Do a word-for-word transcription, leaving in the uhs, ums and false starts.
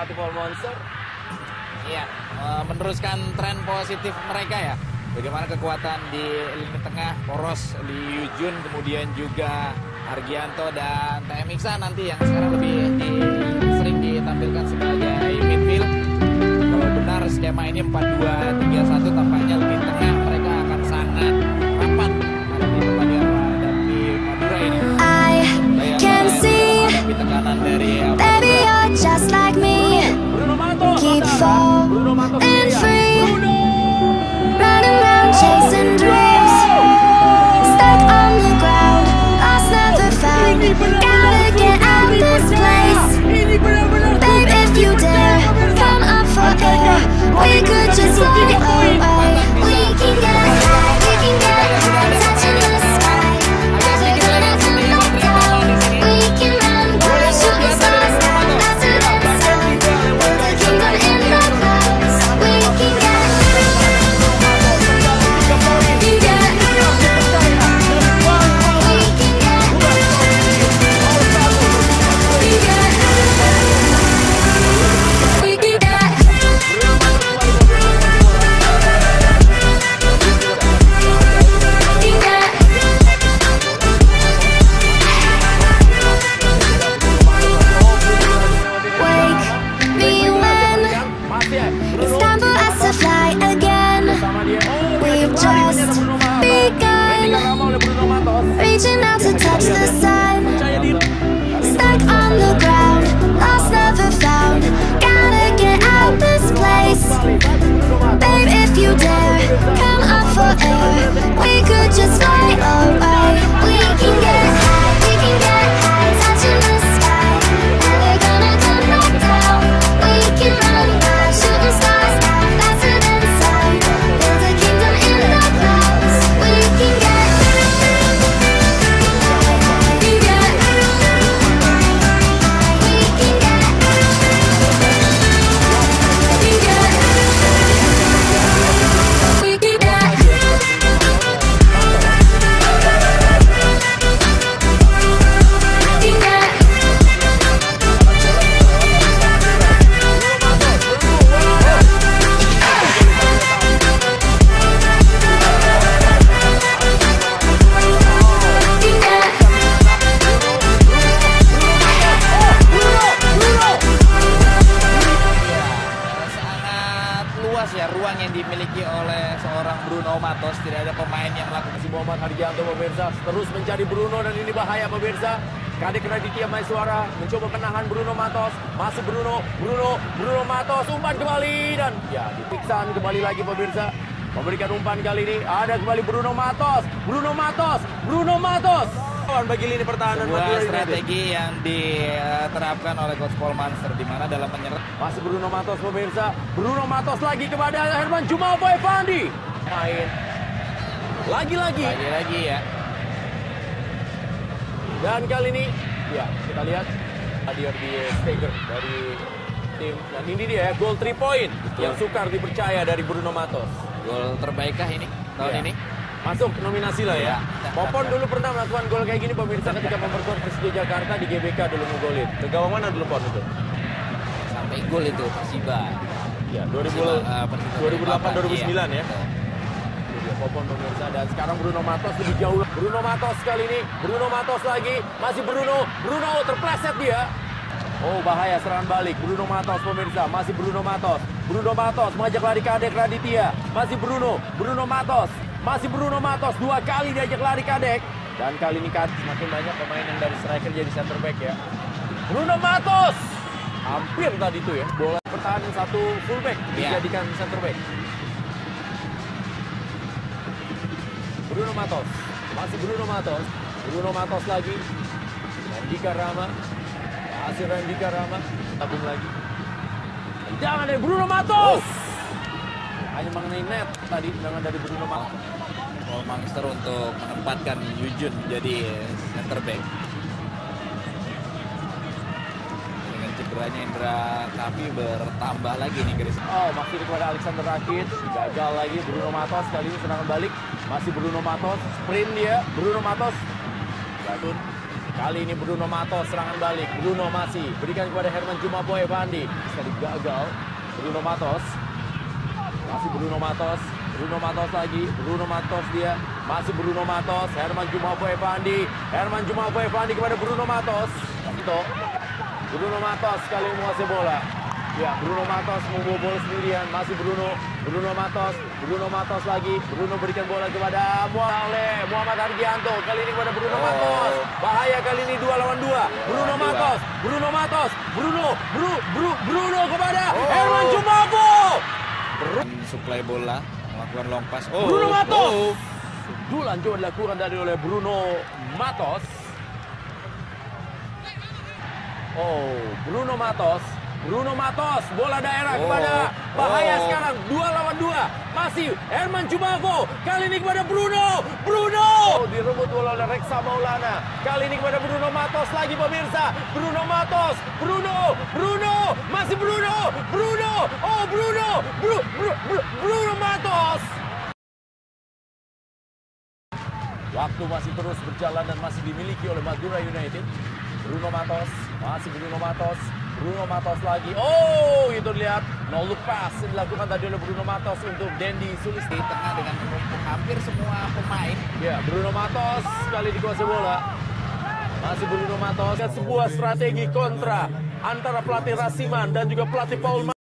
Patiful Monster. Iya, meneruskan tren positif mereka ya. Bagaimana kekuatan di lini tengah, poros Lee Yujun, kemudian juga Argianto dan T M Iksan nanti yang sekarang lebih di, sering ditampilkan sebagai midfield. Kalau benar skema ini empat dua tiga satu, tampaknya lini tengah mereka akan sangat rapat menghadapi menghadapi Madura ini. I can see menghadapi tekanan dari baby you're just like me. Bruno Matos, Keep falling Bruno Matos free. Bruno. Running around chasing dreams, stuck on the ground, lost never found. Gotta get out this place. Babe, if you dare, come up for air. We could just fly away. We can get high, we can get high, touching the sky. Never gonna come back down. We can run by shooting stars now, faster than sound. Build a kingdom in the clouds. We can get reaching out to touch the sun, stuck on the ground, lost never found. Gotta get out this place. Babe, if you dare, come up for air. We could just fly away. We can get high, we can get high, touching the sky. Never gonna come back down. We can run by shooting stars now, faster than sound. Build a kingdom in the clouds. We can get ya ruang yang dimiliki oleh seorang Bruno Matos. Tidak ada pemain yang melakukan. Si Muhammad Argianto pemirsa terus mencari Bruno dan ini bahaya pemirsa. Kadek Raditya Maiswara mencoba menahan Bruno Matos. Masuk Bruno, Bruno, Bruno Matos umpan kembali dan ya dipiksan kembali lagi pemirsa. Memberikan umpan kali ini ada kembali Bruno Matos, Bruno Matos, Bruno Matos. Bagi lini pertahanan sebuah strategi yang diterapkan oleh Coach Paul Monster di mana dalam menyerang. Masih Bruno Matos pemirsa. Bruno Matos lagi kepada Herman Jumalvo Evandi. Main lagi-lagi. Lagi-lagi ya. Dan kali ini ya kita lihat hadir di Steger dari tim. Dan ini dia ya gol three point Betul. Yang sukar dipercaya dari Bruno Matos. Gol terbaikkah ini tahun ya. ini? Masuk nominasi lah ya. Popon dulu pernah melakukan gol kayak gini pemirsa ketika memperkuat Persija Jakarta di G B K dulu ngegolin. Ke gawang mana dulu Pon itu? Sampai gol itu Persiba. Ya, dua ribu delapan dua ribu sembilan ya. Dia Popon pemirsa dan sekarang Bruno Matos lebih jauh. Bruno Matos kali ini, Bruno Matos lagi, masih Bruno, Bruno terpleset dia. Oh bahaya serangan balik, Bruno Matos pemirsa, masih Bruno Matos. Bruno Matos mengajak lari Kadek Raditya, masih Bruno, Bruno Matos. Masih Bruno Matos, dua kali diajak lari Kadek. Dan kali ini Kadek semakin banyak pemain yang dari striker jadi center back ya. Bruno Matos. Hampir tadi itu ya. Bola pertahanan satu fullback dijadikan yeah. center back. Bruno Matos. Masih Bruno Matos. Bruno Matos lagi. Randika Rama. Masih Randika Rama. Tabung lagi. Jangan deh Bruno Matos. Oh. Hanya mengenai net tadi tendangan dari Bruno Matos. Paul Monster untuk menempatkan Yujun menjadi center back. Dengan cederanya Indra Kavi bertambah lagi nih Chris. Oh masih kepada Alexander Rakit. Gagal lagi Bruno Matos. Kali ini serangan balik. Masih Bruno Matos. Sprint dia. Bruno Matos. Gadun. Kali ini Bruno Matos serangan balik. Bruno masih berikan kepada Herman Jumabo Evandi. Sekali gagal. Bruno Matos. Masih Bruno Matos. Bruno Matos lagi. Bruno Matos dia. Masih Bruno Matos. Herman Jumabo Evandi. Herman Jumabo Evandi kepada Bruno Matos. Itu. Bruno Matos kali ini menguasai bola. Ya, Bruno Matos membawa bola sendirian. Masih Bruno. Bruno Matos. Bruno Matos lagi. Bruno berikan bola kepada Muhammad, Muhammad Argianto. Kali ini kepada Bruno oh. Matos. Bahaya kali ini dua lawan dua. Bruno Matos. Bruno Matos. Bruno. Bru, Bru, Bruno kepada oh. Herman Jumabo. Suplai bola. Melakukan long pass. Oh. Bruno Matos. Oh. Dulan coba dilakukan tadi oleh Bruno Matos. Oh, Bruno Matos. Bruno Matos, bola daerah oh, kepada bahaya oh. sekarang, dua lawan dua. Masih Herman Jumabo, kali ini kepada Bruno. Bruno! Oh, direbut bola oleh Reksa Maulana. Kali ini kepada Bruno Matos lagi pemirsa. Bruno Matos, Bruno, Bruno, masih Bruno, Bruno, oh Bruno, Bru, Bru, Bru, Bruno Matos. Waktu masih terus berjalan dan masih dimiliki oleh Madura United. Bruno Matos, masih Bruno Matos. Bruno Matos lagi. Oh, itu lihat. No look pass dilakukan tadi oleh Bruno Matos untuk Dendi Sulis. Di tengah dengan menumpuk hampir semua pemain. Ya, Bruno Matos sekali dikuasai bola. Masih Bruno Matos. Sebuah strategi kontra antara pelatih Rasiman dan juga pelatih Paul